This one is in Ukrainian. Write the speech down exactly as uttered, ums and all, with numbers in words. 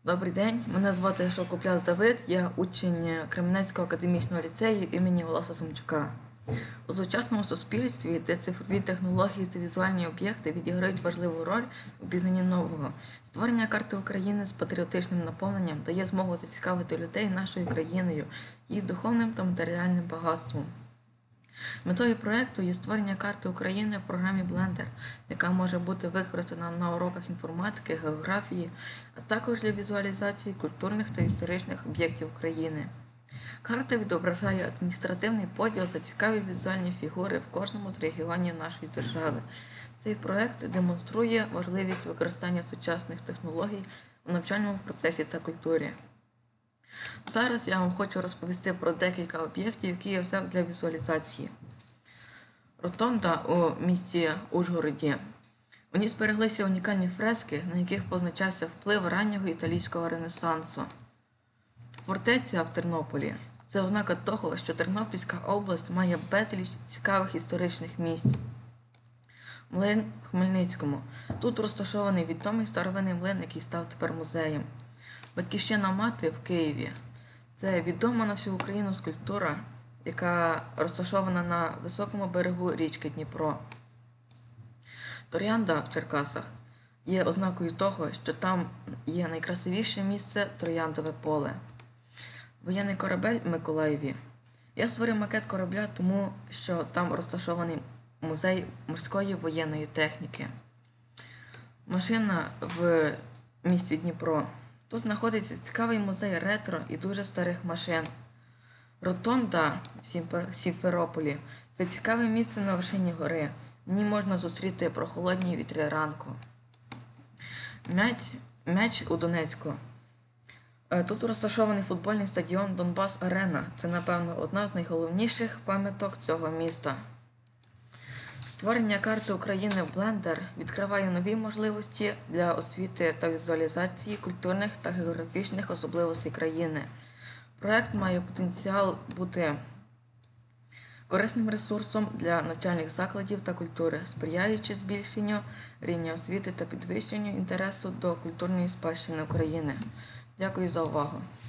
Добрий день, мене звати Шовкопляс Давид, я учень Кременецького академічного ліцею імені Волоса Семчука. У сучасному суспільстві, де цифрові технології та візуальні об'єкти відіграють важливу роль у пізнанні нового, створення карти України з патріотичним наповненням дає змогу зацікавити людей нашою країною, її духовним та матеріальним багатством. Метою проєкту є створення карти України в програмі Blender, яка може бути використана на уроках інформатики, географії, а також для візуалізації культурних та історичних об'єктів України. Карта відображає адміністративний поділ та цікаві візуальні фігури в кожному з регіонів нашої держави. Цей проєкт демонструє важливість використання сучасних технологій у навчальному процесі та культурі. Зараз я вам хочу розповісти про декілька об'єктів, які я взяв для візуалізації. Ротонда у місті Ужгороді. У ній збереглися унікальні фрески, на яких позначався вплив раннього італійського ренесансу. Фортеця в Тернополі – це ознака того, що Тернопільська область має безліч цікавих історичних місць. Млин в Хмельницькому. Тут розташований відомий старовинний млин, який став тепер музеєм. Батьківщина Мати в Києві. Це відома на всю Україну скульптура, яка розташована на високому берегу річки Дніпро. Троянда в Черкасах є ознакою того, що там є найкрасивіше місце – Трояндове поле. Воєнний корабель в Миколаєві. Я створив макет корабля, тому що там розташований музей морської воєнної техніки. Машина в місті Дніпро. Тут знаходиться цікавий музей ретро і дуже старих машин. Ротонда в Сімферополі – це цікаве місце на вершині гори. В ній можна зустріти прохолодні вітри ранку. Мяч, Мяч у Донецьку. Тут розташований футбольний стадіон Донбас-Арена. Це, напевно, одна з найголовніших пам'яток цього міста. Створення карти України в Blender відкриває нові можливості для освіти та візуалізації культурних та географічних особливостей країни. Проєкт має потенціал бути корисним ресурсом для навчальних закладів та культури, сприяючи збільшенню рівня освіти та підвищенню інтересу до культурної спадщини України. Дякую за увагу.